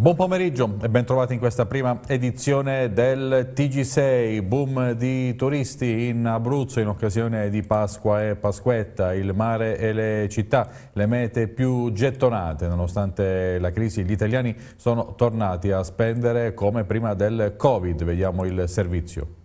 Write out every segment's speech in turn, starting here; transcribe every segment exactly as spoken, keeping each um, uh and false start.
Buon pomeriggio e ben trovati in questa prima edizione del T G sei, boom di turisti in Abruzzo in occasione di Pasqua e Pasquetta, il mare e le città, le mete più gettonate. Nonostante la crisi, gli italiani sono tornati a spendere come prima del Covid. Vediamo il servizio.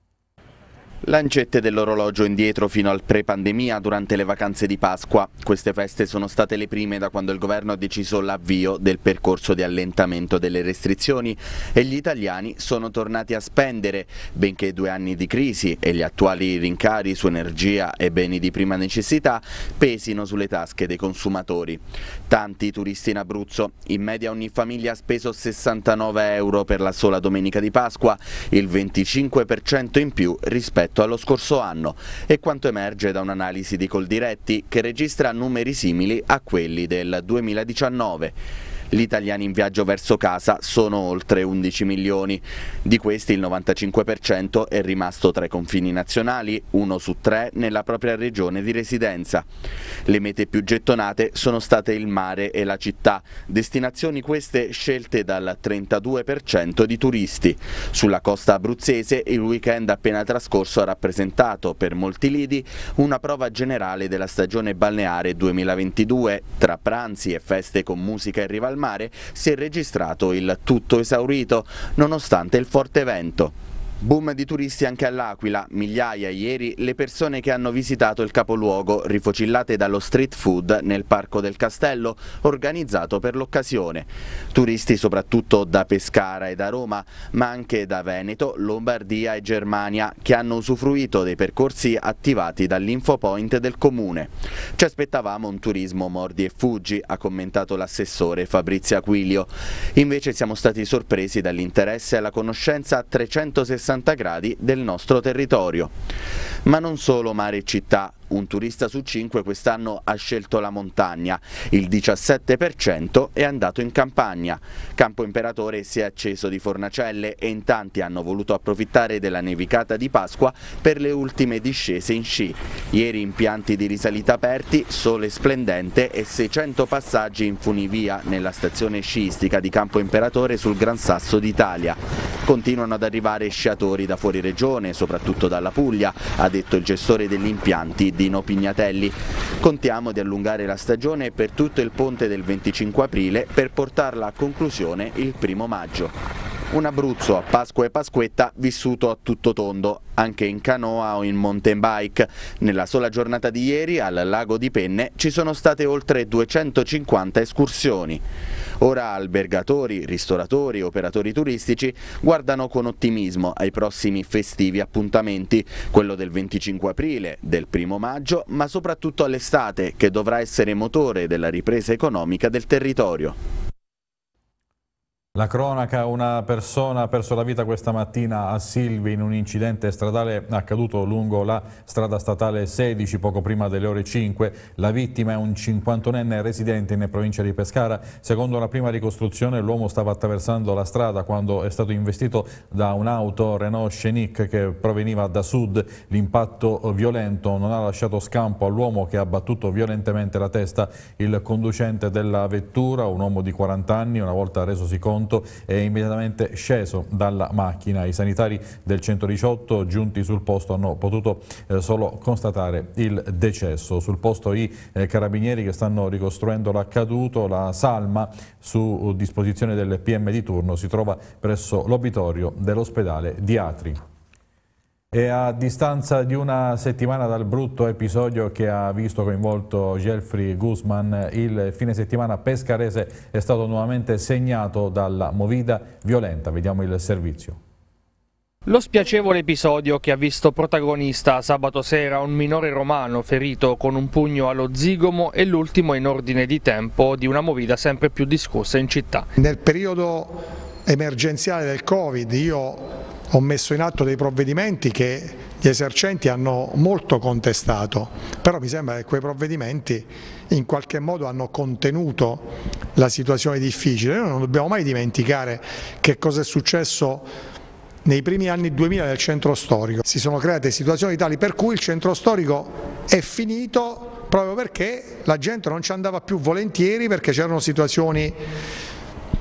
Lancette dell'orologio indietro fino al pre-pandemia durante le vacanze di Pasqua. Queste feste sono state le prime da quando il governo ha deciso l'avvio del percorso di allentamento delle restrizioni e gli italiani sono tornati a spendere, benché due anni di crisi e gli attuali rincari su energia e beni di prima necessità pesino sulle tasche dei consumatori. Tanti turisti in Abruzzo, in media ogni famiglia ha speso sessantanove euro per la sola domenica di Pasqua, il venticinque per cento in più rispetto allo scorso anno, e quanto emerge da un'analisi di Coldiretti che registra numeri simili a quelli del duemiladiciannove. Gli italiani in viaggio verso casa sono oltre undici milioni, di questi il novantacinque per cento è rimasto tra i confini nazionali, uno su tre nella propria regione di residenza. Le mete più gettonate sono state il mare e la città, destinazioni queste scelte dal trentadue per cento di turisti. Sulla costa abruzzese il weekend appena trascorso ha rappresentato per molti lidi una prova generale della stagione balneare duemilaventidue, tra pranzi e feste con musica in riva al mare si è registrato il tutto esaurito, nonostante il forte vento. Boom di turisti anche all'Aquila, migliaia ieri le persone che hanno visitato il capoluogo, rifocillate dallo street food nel Parco del Castello, organizzato per l'occasione. Turisti soprattutto da Pescara e da Roma, ma anche da Veneto, Lombardia e Germania, che hanno usufruito dei percorsi attivati dall'infopoint del comune. Ci aspettavamo un turismo mordi e fuggi, ha commentato l'assessore Fabrizio Aquilio. Invece siamo stati sorpresi dall'interesse e alla conoscenza a trecentosessanta gradi del nostro territorio. Ma non solo mare e città. Un turista su cinque quest'anno ha scelto la montagna, il diciassette per cento è andato in campagna. Campo Imperatore si è acceso di fornacelle e in tanti hanno voluto approfittare della nevicata di Pasqua per le ultime discese in sci. Ieri impianti di risalita aperti, sole splendente e seicento passaggi in funivia nella stazione sciistica di Campo Imperatore sul Gran Sasso d'Italia. Continuano ad arrivare sciatori da fuori regione, soprattutto dalla Puglia, ha detto il gestore degli impianti Dino Pignatelli. Contiamo di allungare la stagione per tutto il ponte del venticinque aprile per portarla a conclusione il primo maggio. Un Abruzzo a Pasqua e Pasquetta vissuto a tutto tondo, anche in canoa o in mountain bike. Nella sola giornata di ieri al lago di Penne ci sono state oltre duecentocinquanta escursioni. Ora albergatori, ristoratori e operatori turistici guardano con ottimismo ai prossimi festivi appuntamenti, quello del venticinque aprile, del primo maggio, ma soprattutto all'estate, che dovrà essere motore della ripresa economica del territorio. La cronaca: una persona ha perso la vita questa mattina a Silvi in un incidente stradale accaduto lungo la strada statale sedici poco prima delle ore cinque. La vittima è un cinquantunenne residente in provincia di Pescara. Secondo la prima ricostruzione l'uomo stava attraversando la strada quando è stato investito da un'auto Renault Scenic che proveniva da sud. L'impatto violento non ha lasciato scampo all'uomo che ha battuto violentemente la testa. Il conducente della vettura, un uomo di quaranta anni, una volta resosi conto è immediatamente sceso dalla macchina. I sanitari del centodiciotto giunti sul posto hanno potuto eh, solo constatare il decesso. Sul posto i eh, carabinieri che stanno ricostruendo l'accaduto. La salma, su disposizione del P M di turno, si trova presso l'obitorio dell'ospedale di Atri. E a distanza di una settimana dal brutto episodio che ha visto coinvolto Gelfri Guzman, il fine settimana pescarese è stato nuovamente segnato dalla movida violenta. Vediamo il servizio. Lo spiacevole episodio che ha visto protagonista sabato sera un minore romano ferito con un pugno allo zigomo è l'ultimo in ordine di tempo di una movida sempre più discussa in città. Nel periodo emergenziale del Covid io ho messo in atto dei provvedimenti che gli esercenti hanno molto contestato, però mi sembra che quei provvedimenti in qualche modo hanno contenuto la situazione difficile. Noi non dobbiamo mai dimenticare che cosa è successo nei primi anni duemila nel centro storico. Si sono create situazioni tali per cui il centro storico è finito proprio perché la gente non ci andava più volentieri, perché c'erano situazioni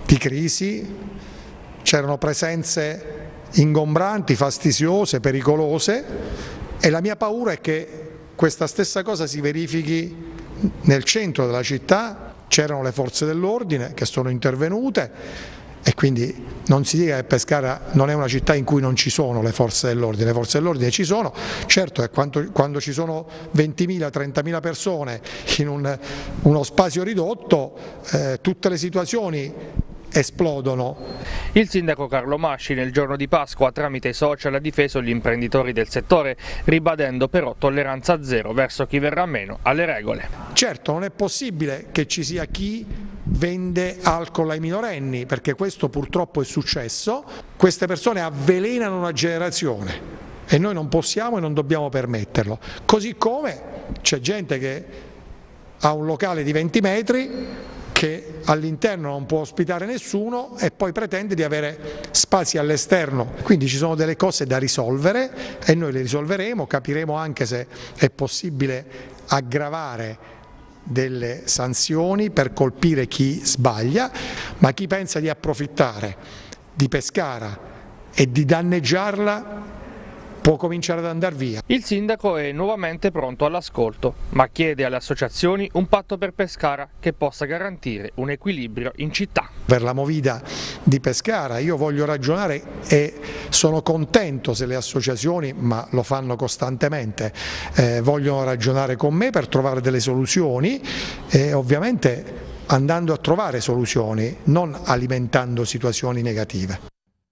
di crisi, c'erano presenze ingombranti, fastidiose, pericolose e la mia paura è che questa stessa cosa si verifichi nel centro della città. C'erano le forze dell'ordine che sono intervenute e quindi non si dica che Pescara non è una città in cui non ci sono le forze dell'ordine, le forze dell'ordine ci sono, certo è quando, quando ci sono ventimila trentamila persone in un, uno spazio ridotto, eh, tutte le situazioni esplodono. Il sindaco Carlo Masci nel giorno di Pasqua tramite i social ha difeso gli imprenditori del settore, ribadendo però tolleranza zero verso chi verrà meno alle regole. Certo, non è possibile che ci sia chi vende alcol ai minorenni, perché questo purtroppo è successo. Queste persone avvelenano una generazione e noi non possiamo e non dobbiamo permetterlo. Così come c'è gente che ha un locale di venti metri che all'interno non può ospitare nessuno e poi pretende di avere spazi all'esterno. Quindi ci sono delle cose da risolvere e noi le risolveremo, capiremo anche se è possibile aggravare delle sanzioni per colpire chi sbaglia, ma chi pensa di approfittare di Pescara e di danneggiarla può cominciare ad andare via. Il sindaco è nuovamente pronto all'ascolto, ma chiede alle associazioni un patto per Pescara che possa garantire un equilibrio in città. Per la movida di Pescara io voglio ragionare e sono contento se le associazioni, ma lo fanno costantemente, eh, vogliono ragionare con me per trovare delle soluzioni e ovviamente andando a trovare soluzioni, non alimentando situazioni negative.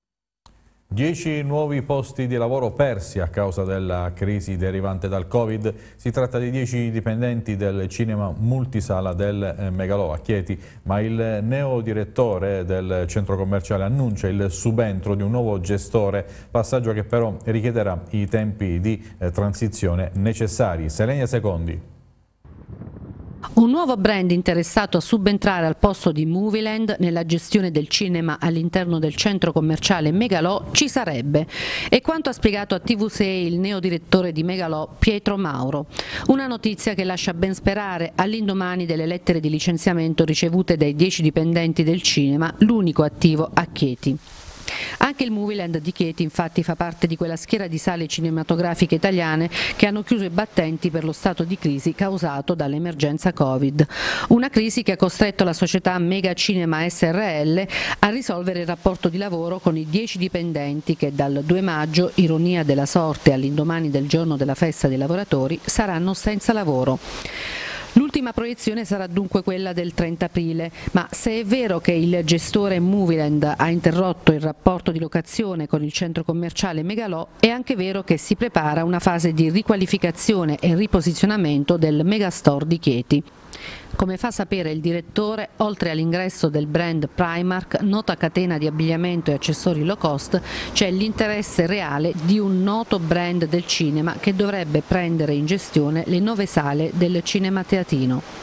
Dieci nuovi posti di lavoro persi a causa della crisi derivante dal Covid. Si tratta di dieci dipendenti del cinema multisala del Megalò a Chieti, ma il neodirettore del centro commerciale annuncia il subentro di un nuovo gestore, passaggio che però richiederà i tempi di transizione necessari. Selenia Secondi. Un nuovo brand interessato a subentrare al posto di Movieland nella gestione del cinema all'interno del centro commerciale Megalò ci sarebbe. È quanto ha spiegato a T V sei il neodirettore di Megalò Pietro Mauro. Una notizia che lascia ben sperare all'indomani delle lettere di licenziamento ricevute dai dieci dipendenti del cinema, l'unico attivo a Chieti. Anche il Movieland di Chieti infatti fa parte di quella schiera di sale cinematografiche italiane che hanno chiuso i battenti per lo stato di crisi causato dall'emergenza Covid. Una crisi che ha costretto la società Mega Cinema S R L a risolvere il rapporto di lavoro con i dieci dipendenti che dal due maggio, ironia della sorte all'indomani del giorno della festa dei lavoratori, saranno senza lavoro. L'ultima proiezione sarà dunque quella del trenta aprile, ma se è vero che il gestore Movieland ha interrotto il rapporto di locazione con il centro commerciale Megalò, è anche vero che si prepara una fase di riqualificazione e riposizionamento del Megastore di Chieti. Come fa sapere il direttore, oltre all'ingresso del brand Primark, nota catena di abbigliamento e accessori low cost, c'è l'interesse reale di un noto brand del cinema che dovrebbe prendere in gestione le nove sale del Cinema Teatino.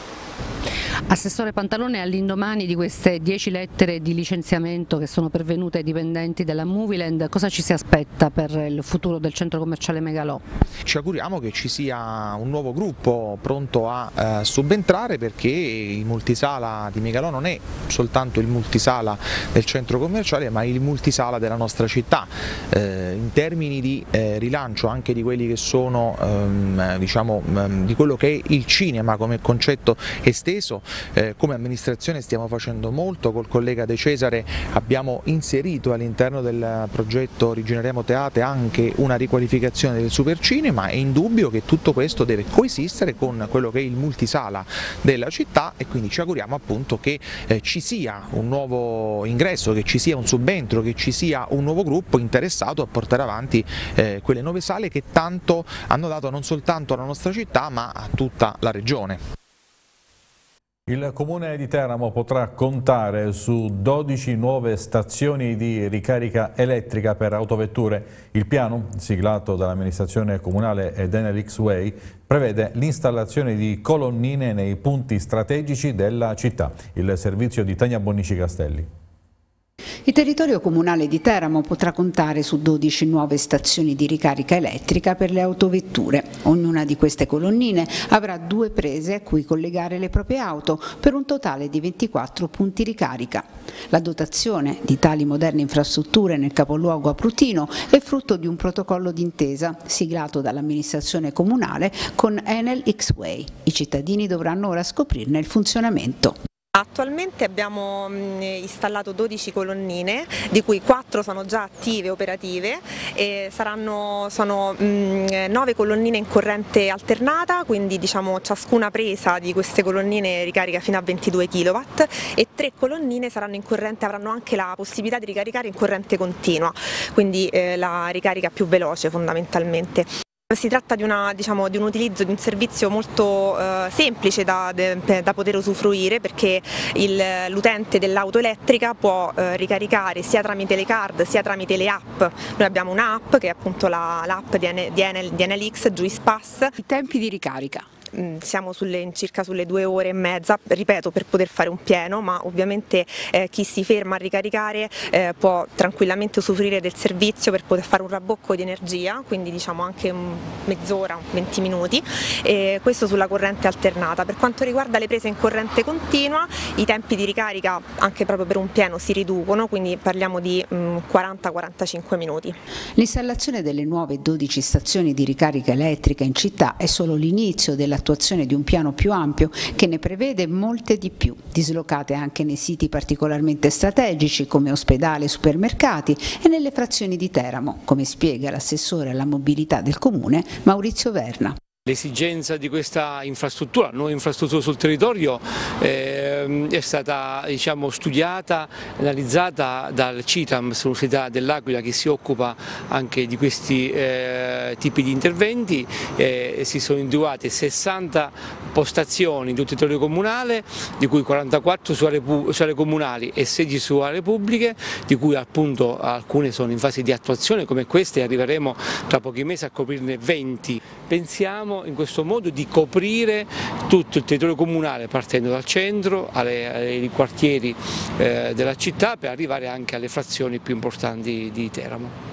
Assessore Pantalone, all'indomani di queste dieci lettere di licenziamento che sono pervenute ai dipendenti della Movieland, cosa ci si aspetta per il futuro del centro commerciale Megalò? Ci auguriamo che ci sia un nuovo gruppo pronto a eh, subentrare, perché il multisala di Megalò non è soltanto il multisala del centro commerciale, ma il multisala della nostra città. Eh, in termini di eh, rilancio anche di quelli che sono ehm, diciamo ehm, di quello che è il cinema come concetto esteso, eh, come amministrazione stiamo facendo molto. Col collega De Cesare abbiamo inserito all'interno del progetto Rigeneriamo Teate anche una riqualificazione del supercinema. È indubbio che tutto questo deve coesistere con quello che è il multisala della città e quindi ci auguriamo appunto che eh, ci sia un nuovo ingresso, che ci sia un subentro, che ci sia un nuovo gruppo interessato a portare avanti eh, quelle nuove sale che tanto hanno dato non soltanto alla nostra città ma a tutta la regione. Il Comune di Teramo potrà contare su dodici nuove stazioni di ricarica elettrica per autovetture. Il piano, siglato dall'amministrazione comunale ed Enel X-Way, prevede l'installazione di colonnine nei punti strategici della città. Il servizio di Tania Bonnici Castelli. Il territorio comunale di Teramo potrà contare su dodici nuove stazioni di ricarica elettrica per le autovetture. Ognuna di queste colonnine avrà due prese a cui collegare le proprie auto per un totale di ventiquattro punti ricarica. La dotazione di tali moderne infrastrutture nel capoluogo abrutino è frutto di un protocollo d'intesa siglato dall'amministrazione comunale con Enel X-Way. I cittadini dovranno ora scoprirne il funzionamento. Attualmente abbiamo installato dodici colonnine, di cui quattro sono già attive e operative, e saranno, sono nove colonnine in corrente alternata, quindi diciamo ciascuna presa di queste colonnine ricarica fino a ventidue chilowatt, e tre colonnine saranno in corrente, avranno anche la possibilità di ricaricare in corrente continua, quindi eh, la ricarica più veloce fondamentalmente. Si tratta di, una, diciamo, di un utilizzo di un servizio molto eh, semplice da, de, da poter usufruire, perché l'utente dell'auto elettrica può eh, ricaricare sia tramite le card sia tramite le app. Noi abbiamo un'app che è appunto l'app di Enel, di Enel X, Juice Pass. I tempi di ricarica? Siamo sulle, circa sulle due ore e mezza, ripeto, per poter fare un pieno, ma ovviamente eh, chi si ferma a ricaricare eh, può tranquillamente usufruire del servizio per poter fare un rabbocco di energia, quindi diciamo anche mezz'ora, venti minuti, e questo sulla corrente alternata. Per quanto riguarda le prese in corrente continua, i tempi di ricarica anche proprio per un pieno si riducono, quindi parliamo di quaranta quarantacinque minuti. L'installazione delle nuove dodici stazioni di ricarica elettrica in città è solo l'inizio della attuazione di un piano più ampio che ne prevede molte di più, dislocate anche nei siti particolarmente strategici come ospedale e supermercati e nelle frazioni di Teramo, come spiega l'assessore alla mobilità del comune Maurizio Verna. L'esigenza di questa infrastruttura, nuova infrastruttura sul territorio, eh, è stata diciamo, studiata, analizzata dal CITAM, l'Università dell'Aquila, che si occupa anche di questi eh, tipi di interventi. Eh, si sono individuate sessanta postazioni in tutto il territorio comunale, di cui quarantaquattro su aree, su aree comunali e sedici su aree pubbliche, di cui appunto alcune sono in fase di attuazione come queste, e arriveremo tra pochi mesi a coprirne venti. Pensiamo in questo modo di coprire tutto il territorio comunale, partendo dal centro alle, ai quartieri eh, della città, per arrivare anche alle frazioni più importanti di Teramo.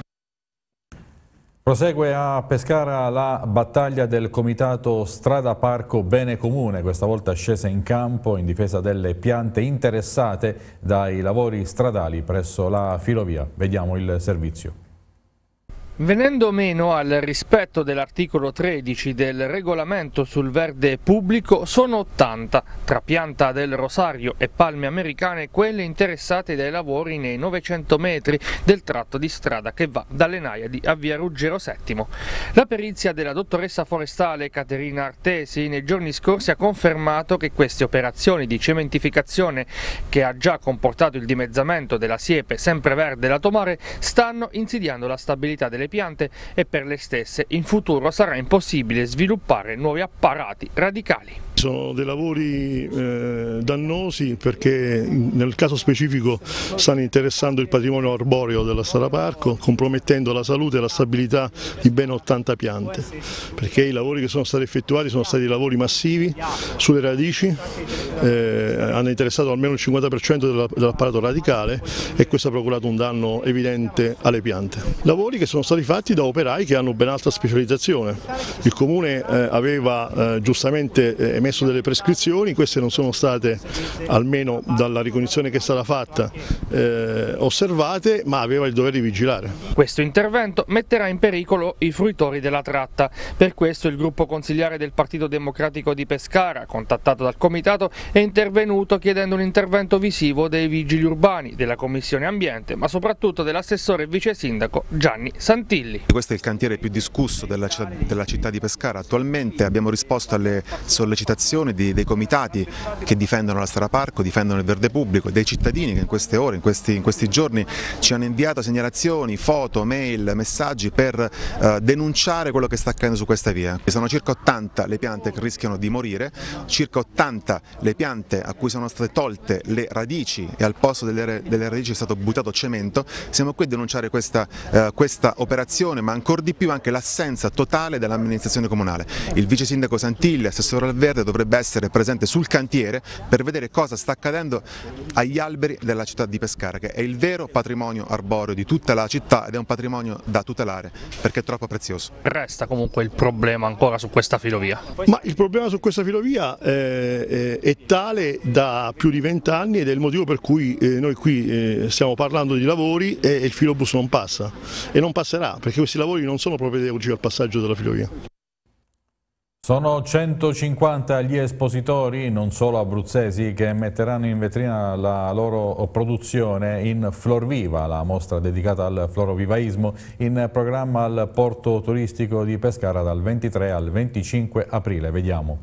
Prosegue a Pescara la battaglia del comitato Strada Parco Bene Comune, questa volta scesa in campo in difesa delle piante interessate dai lavori stradali presso la filovia. Vediamo il servizio. Venendo meno al rispetto dell'articolo tredici del regolamento sul verde pubblico, sono ottanta, tra Pianta del Rosario e Palme Americane, quelle interessate dai lavori nei novecento metri del tratto di strada che va dalle Naiadi a via Ruggero settimo. La perizia della dottoressa forestale Caterina Artesi nei giorni scorsi ha confermato che queste operazioni di cementificazione, che ha già comportato il dimezzamento della siepe sempreverde lato mare, stanno insidiando la stabilità delle piante, e per le stesse in futuro sarà impossibile sviluppare nuovi apparati radicali. Sono dei lavori eh, dannosi, perché nel caso specifico stanno interessando il patrimonio arboreo della Strada Parco, compromettendo la salute e la stabilità di ben ottanta piante, perché i lavori che sono stati effettuati sono stati lavori massivi sulle radici, eh, hanno interessato almeno il cinquanta per cento dell'apparato radicale, e questo ha procurato un danno evidente alle piante. Lavori che sono stati fatti da operai che hanno ben alta specializzazione. Il Comune eh, aveva eh, giustamente eh, emesso delle prescrizioni, queste non sono state, almeno dalla ricognizione che è stata fatta, eh, osservate, ma aveva il dovere di vigilare. Questo intervento metterà in pericolo i fruitori della tratta. Per questo il gruppo consigliare del Partito Democratico di Pescara, contattato dal comitato, è intervenuto chiedendo un intervento visivo dei vigili urbani, della Commissione Ambiente, ma soprattutto dell'assessore e vice sindaco Gianni Santilli. Questo è il cantiere più discusso della città, della città di Pescara attualmente. Abbiamo risposto alle sollecitazioni Di, dei comitati che difendono la Strada Parco, difendono il verde pubblico, dei cittadini che in queste ore, in questi, in questi giorni ci hanno inviato segnalazioni, foto, mail, messaggi per eh, denunciare quello che sta accadendo su questa via. Sono circa ottanta le piante che rischiano di morire, circa ottanta le piante a cui sono state tolte le radici e al posto delle, delle radici è stato buttato cemento. Siamo qui a denunciare questa, eh, questa operazione, ma ancora di più anche l'assenza totale dell'amministrazione comunale. Il vice sindaco Santilli, assessore al verde, dovrebbe essere presente sul cantiere per vedere cosa sta accadendo agli alberi della città di Pescara, che è il vero patrimonio arboreo di tutta la città ed è un patrimonio da tutelare perché è troppo prezioso. Resta comunque il problema ancora su questa filovia? Ma il problema su questa filovia eh, è tale da più di vent'anni ed è il motivo per cui eh, noi qui eh, stiamo parlando di lavori e il filobus non passa e non passerà perché questi lavori non sono propedeutici al passaggio della filovia. Sono centocinquanta gli espositori, non solo abruzzesi, che metteranno in vetrina la loro produzione in Florviva, la mostra dedicata al florovivaismo, in programma al porto turistico di Pescara dal ventitré al venticinque aprile. Vediamo.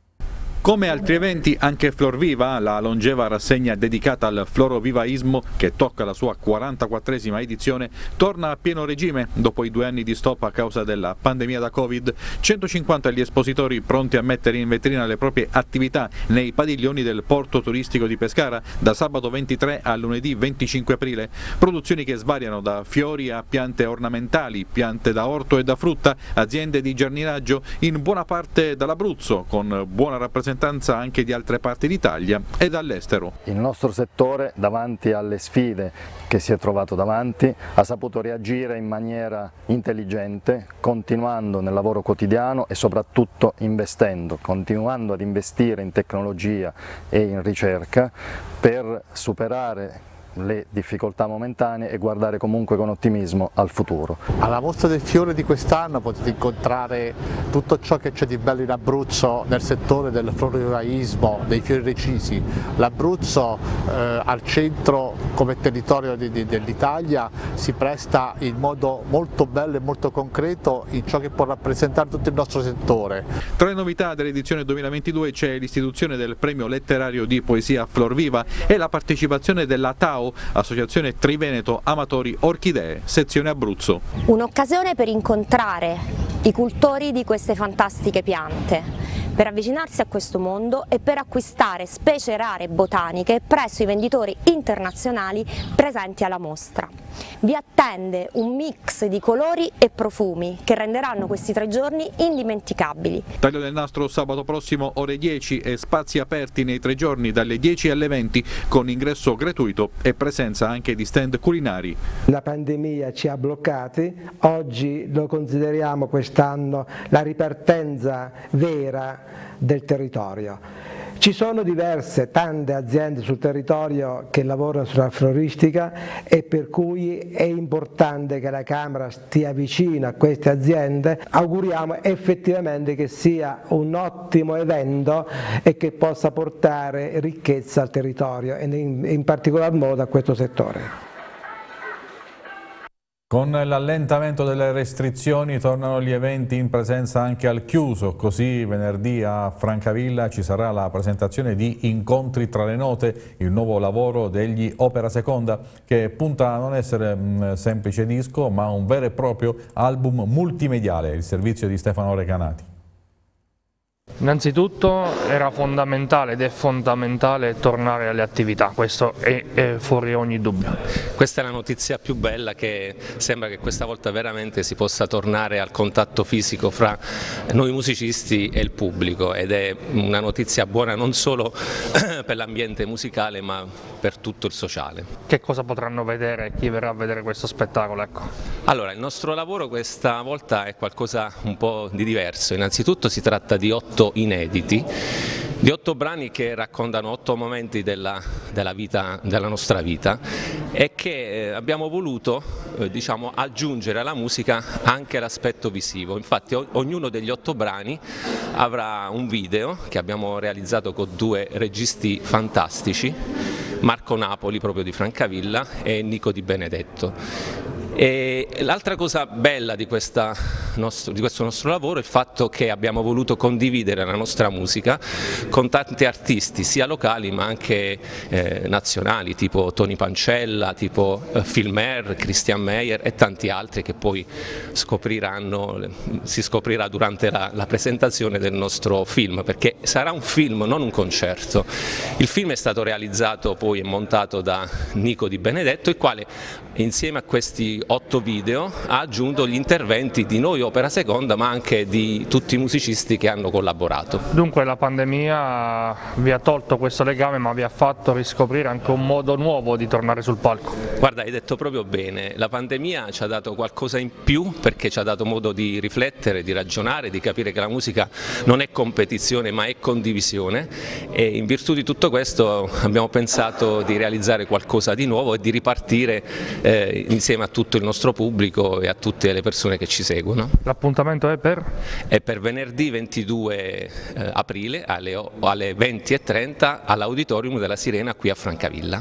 Come altri eventi, anche Florviva, la longeva rassegna dedicata al florovivaismo, che tocca la sua quarantaquattresima edizione, torna a pieno regime dopo i due anni di stop a causa della pandemia da Covid. centocinquanta gli espositori pronti a mettere in vetrina le proprie attività nei padiglioni del porto turistico di Pescara da sabato ventitré a lunedì venticinque aprile. Produzioni che svariano da fiori a piante ornamentali, piante da orto e da frutta, aziende di giardinaggio, in buona parte dall'Abruzzo, con buona rappresentanza anche di altre parti d'Italia e dall'estero. Il nostro settore, davanti alle sfide che si è trovato davanti, ha saputo reagire in maniera intelligente, continuando nel lavoro quotidiano e soprattutto investendo, continuando ad investire in tecnologia e in ricerca per superare le difficoltà momentanee e guardare comunque con ottimismo al futuro. Alla Mostra del Fiore di quest'anno potete incontrare tutto ciò che c'è di bello in Abruzzo nel settore del florovivaismo, dei fiori recisi. L'Abruzzo eh, al centro come territorio dell'Italia si presta in modo molto bello e molto concreto in ciò che può rappresentare tutto il nostro settore. Tra le novità dell'edizione duemilaventidue c'è l'istituzione del premio letterario di poesia Florviva e la partecipazione della T A O, Associazione Triveneto Amatori Orchidee, sezione Abruzzo. Un'occasione per incontrare i cultori di queste fantastiche piante, per avvicinarsi a questo mondo e per acquistare specie rare botaniche presso i venditori internazionali presenti alla mostra. Vi attende un mix di colori e profumi che renderanno questi tre giorni indimenticabili. Taglio del nastro sabato prossimo ore dieci e spazi aperti nei tre giorni dalle dieci alle venti con ingresso gratuito e presenza anche di stand culinari. La pandemia ci ha bloccati, oggi lo consideriamo quest'anno la ripartenza vera del territorio. Ci sono diverse, tante aziende sul territorio che lavorano sulla floristica e per cui è importante che la Camera stia vicino a queste aziende. Auguriamo effettivamente che sia un ottimo evento e che possa portare ricchezza al territorio e in, in particolar modo a questo settore. Con l'allentamento delle restrizioni tornano gli eventi in presenza anche al chiuso, così venerdì a Francavilla ci sarà la presentazione di Incontri tra le note, il nuovo lavoro degli Opera Seconda che punta a non essere un semplice disco ma un vero e proprio album multimediale, il servizio di Stefano Recanati. Innanzitutto era fondamentale ed è fondamentale tornare alle attività, questo è, è fuori ogni dubbio. Questa è la notizia più bella, che sembra che questa volta veramente si possa tornare al contatto fisico fra noi musicisti e il pubblico ed è una notizia buona non solo per l'ambiente musicale ma per tutto il sociale. Che cosa potranno vedere chi verrà a vedere questo spettacolo? Ecco. Allora, il nostro lavoro questa volta è qualcosa un po' di diverso. Innanzitutto si tratta di otto inediti, di otto brani che raccontano otto momenti della, della, vita, della nostra vita e che eh, abbiamo voluto eh, diciamo, aggiungere alla musica anche l'aspetto visivo. Infatti o, ognuno degli otto brani avrà un video che abbiamo realizzato con due registi fantastici, Marco Napoli proprio di Francavilla e Nico Di Benedetto. E l'altra cosa bella di, questa nostro, di questo nostro lavoro è il fatto che abbiamo voluto condividere la nostra musica con tanti artisti, sia locali ma anche eh, nazionali, tipo Tony Pancella, tipo eh, Phil Mer, Christian Meyer e tanti altri che poi scopriranno, si scoprirà durante la, la presentazione del nostro film, perché sarà un film, non un concerto. Il film è stato realizzato poi e montato da Nico Di Benedetto, il quale insieme a questi otto video ha aggiunto gli interventi di noi Opera Seconda ma anche di tutti i musicisti che hanno collaborato. Dunque la pandemia vi ha tolto questo legame ma vi ha fatto riscoprire anche un modo nuovo di tornare sul palco. Guarda, hai detto proprio bene, la pandemia ci ha dato qualcosa in più perché ci ha dato modo di riflettere, di ragionare, di capire che la musica non è competizione ma è condivisione, e in virtù di tutto questo abbiamo pensato di realizzare qualcosa di nuovo e di ripartire eh, insieme a tutto il nostro pubblico e a tutte le persone che ci seguono. L'appuntamento è per? È per venerdì ventidue eh, aprile alle, alle venti e trenta all'Auditorium della Sirena qui a Francavilla.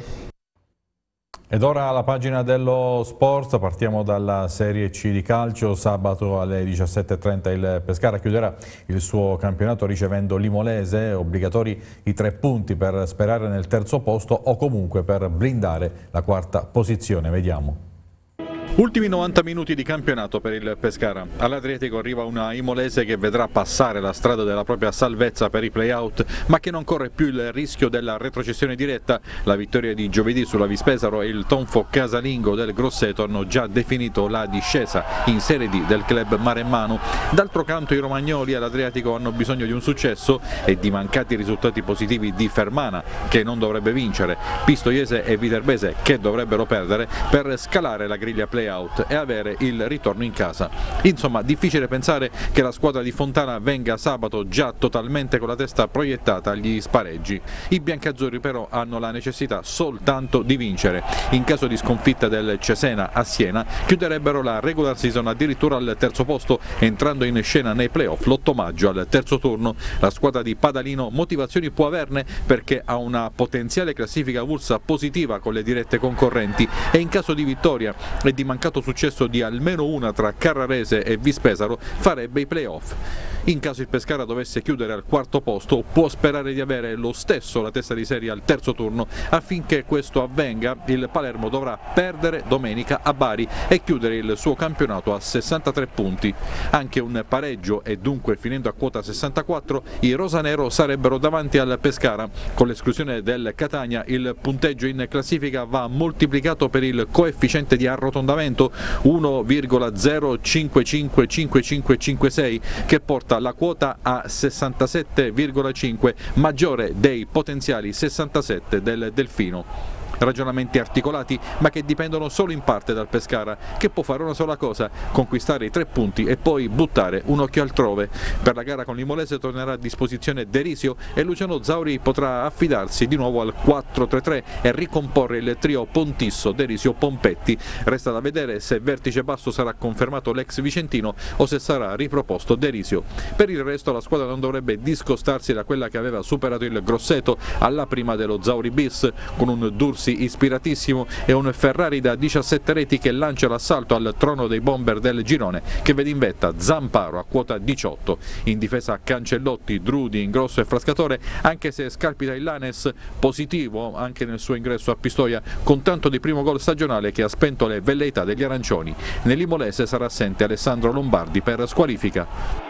Ed ora la pagina dello sport, partiamo dalla Serie C di calcio. Sabato alle diciassette e trenta il Pescara chiuderà il suo campionato ricevendo l'Imolese, obbligatori i tre punti per sperare nel terzo posto o comunque per blindare la quarta posizione. Vediamo. Ultimi novanta minuti di campionato per il Pescara. All'Adriatico arriva una Imolese che vedrà passare la strada della propria salvezza per i play-out, ma che non corre più il rischio della retrocessione diretta. La vittoria di giovedì sulla Vispesaro e il tonfo casalingo del Grosseto hanno già definito la discesa in Serie D del club maremmano. D'altro canto i romagnoli all'Adriatico hanno bisogno di un successo e di mancati risultati positivi di Fermana, che non dovrebbe vincere, Pistoiese e Viterbese, che dovrebbero perdere, per scalare la griglia play out e avere il ritorno in casa. Insomma, difficile pensare che la squadra di Fontana venga sabato già totalmente con la testa proiettata agli spareggi. I biancazzurri però hanno la necessità soltanto di vincere. In caso di sconfitta del Cesena a Siena chiuderebbero la regular season addirittura al terzo posto, entrando in scena nei playoff l'otto maggio al terzo turno. La squadra di Padalino motivazioni può averne perché ha una potenziale classifica Ursa positiva con le dirette concorrenti e in caso di vittoria e di mancato successo di almeno una tra Carrarese e Vispesaro farebbe i play-off. In caso il Pescara dovesse chiudere al quarto posto può sperare di avere lo stesso la testa di serie al terzo turno. Affinché questo avvenga il Palermo dovrà perdere domenica a Bari e chiudere il suo campionato a sessantatré punti. Anche un pareggio e dunque finendo a quota sessantaquattro i rosanero sarebbero davanti al Pescara. Con l'esclusione del Catania il punteggio in classifica va moltiplicato per il coefficiente di arrotondamento uno virgola zero cinque cinque cinque cinque cinque sei che porta la quota a sessantasette virgola cinque, maggiore dei potenziali sessantasette del Delfino. Ragionamenti articolati ma che dipendono solo in parte dal Pescara, che può fare una sola cosa: conquistare i tre punti e poi buttare un occhio altrove. Per la gara con l'Imolese tornerà a disposizione Derisio e Luciano Zauri potrà affidarsi di nuovo al quattro tre tre e ricomporre il trio Pontisso, Derisio, Pompetti. Resta da vedere se vertice basso sarà confermato l'ex vicentino o se sarà riproposto Derisio. Per il resto la squadra non dovrebbe discostarsi da quella che aveva superato il Grosseto alla prima dello Zauri bis, con un Dursi ispiratissimo e un Ferrari da diciassette reti che lancia l'assalto al trono dei bomber del girone, che vede in vetta Zamparo a quota diciotto. In difesa Cancellotti, Drudi, Ingrosso e Frascatore, anche se scalpita il Lanes, positivo anche nel suo ingresso a Pistoia, con tanto di primo gol stagionale che ha spento le velleità degli arancioni. Nell'Imolese sarà assente Alessandro Lombardi per squalifica.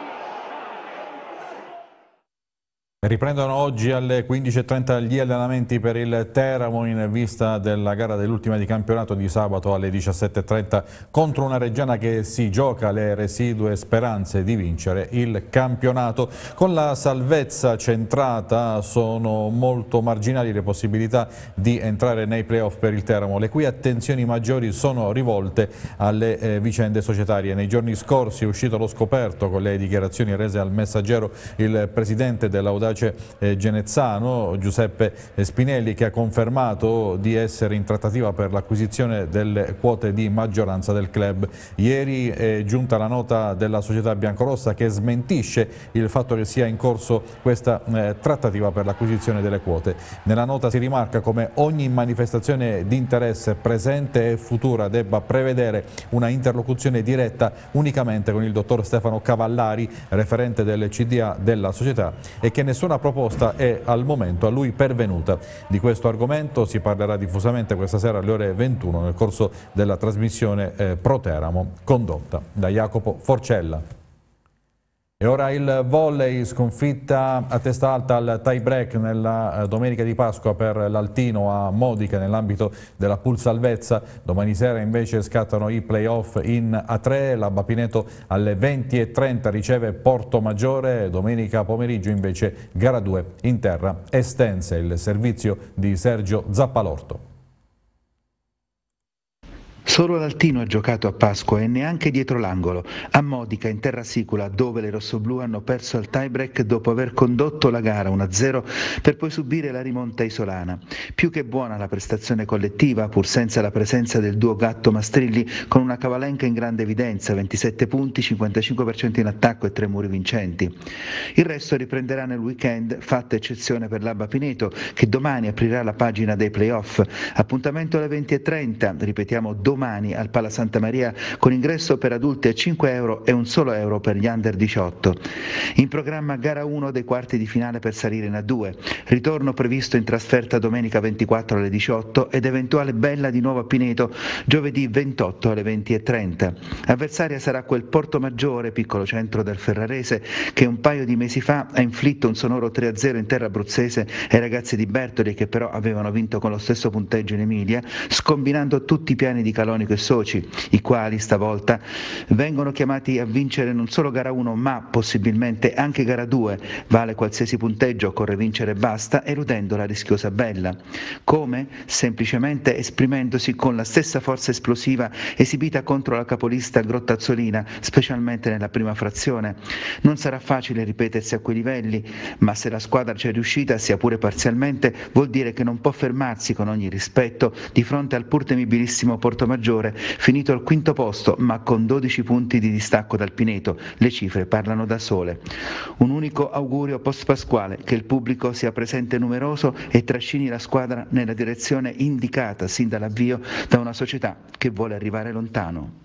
Riprendono oggi alle quindici e trenta gli allenamenti per il Teramo in vista della gara dell'ultima di campionato di sabato alle diciassette e trenta contro una Reggiana che si gioca le residue speranze di vincere il campionato. Con la salvezza centrata sono molto marginali le possibilità di entrare nei playoff per il Teramo, le cui attenzioni maggiori sono rivolte alle eh, vicende societarie. Nei giorni scorsi è uscito allo scoperto, con le dichiarazioni rese al Messaggero, il presidente dell'Audace Dace eh, Genezzano, Giuseppe Spinelli, che ha confermato di essere in trattativa per l'acquisizione delle quote di maggioranza del club. Ieri è giunta la nota della società biancorossa che smentisce il fatto che sia in corso questa eh, trattativa per l'acquisizione delle quote. Nella nota si rimarca come ogni manifestazione di interesse presente e futura debba prevedere una interlocuzione diretta unicamente con il dottor Stefano Cavallari, referente del C D A della società, e che nessuna proposta è al momento a lui pervenuta. Di questo argomento si parlerà diffusamente questa sera alle ore ventuno nel corso della trasmissione eh, Pro Teramo, condotta da Jacopo Forcella. E ora il volley, sconfitta a testa alta al tie break nella domenica di Pasqua per l'Altino a Modica nell'ambito della Pool Salvezza. Domani sera invece scattano i playoff in A tre, l'Abba Pineto alle venti e trenta riceve Porto Maggiore, domenica pomeriggio invece gara due in terra Estense, il servizio di Sergio Zappalorto. Solo l'Altino ha giocato a Pasqua e neanche dietro l'angolo, a Modica in terra sicula, dove le rossoblù hanno perso al tie-break dopo aver condotto la gara uno a zero per poi subire la rimonta isolana. Più che buona la prestazione collettiva, pur senza la presenza del duo Gatto-Mastrilli, con una Cavalenca in grande evidenza, ventisette punti, cinquantacinque per cento in attacco e tre muri vincenti. Il resto riprenderà nel weekend, fatta eccezione per l'Abba Pineto, che domani aprirà la pagina dei playoff. Appuntamento alle venti e trenta, ripetiamo domani, domani al Pala Santa Maria, con ingresso per adulti a cinque euro e un solo euro per gli under diciotto. In programma gara uno dei quarti di finale per salire in A due, ritorno previsto in trasferta domenica ventiquattro alle diciotto ed eventuale bella di nuovo a Pineto giovedì ventotto alle venti e trenta. Avversaria sarà quel Porto Maggiore, piccolo centro del Ferrarese, che un paio di mesi fa ha inflitto un sonoro tre a zero in terra abruzzese ai ragazzi di Bertoli, che però avevano vinto con lo stesso punteggio in Emilia, scombinando tutti i piani di Calonico e soci, i quali stavolta vengono chiamati a vincere non solo gara uno ma possibilmente anche gara due, vale qualsiasi punteggio, occorre vincere e basta, eludendo la rischiosa bella. Come? Semplicemente esprimendosi con la stessa forza esplosiva esibita contro la capolista Grottazzolina, specialmente nella prima frazione. Non sarà facile ripetersi a quei livelli, ma se la squadra ci è riuscita, sia pure parzialmente, vuol dire che non può fermarsi, con ogni rispetto, di fronte al pur temibilissimo Porto Maggiore, finito al quinto posto ma con dodici punti di distacco dal Pineto. Le cifre parlano da sole. Un unico augurio post pasquale: che il pubblico sia presente numeroso e trascini la squadra nella direzione indicata sin dall'avvio da una società che vuole arrivare lontano.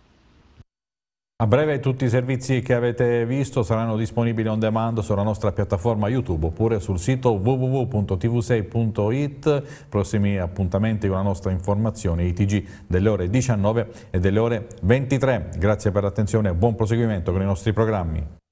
A breve tutti i servizi che avete visto saranno disponibili on demand sulla nostra piattaforma YouTube oppure sul sito w w w punto t v sei punto it. Prossimi appuntamenti con la nostra informazione I T G delle ore diciannove e delle ore ventitré. Grazie per l'attenzione e buon proseguimento con i nostri programmi.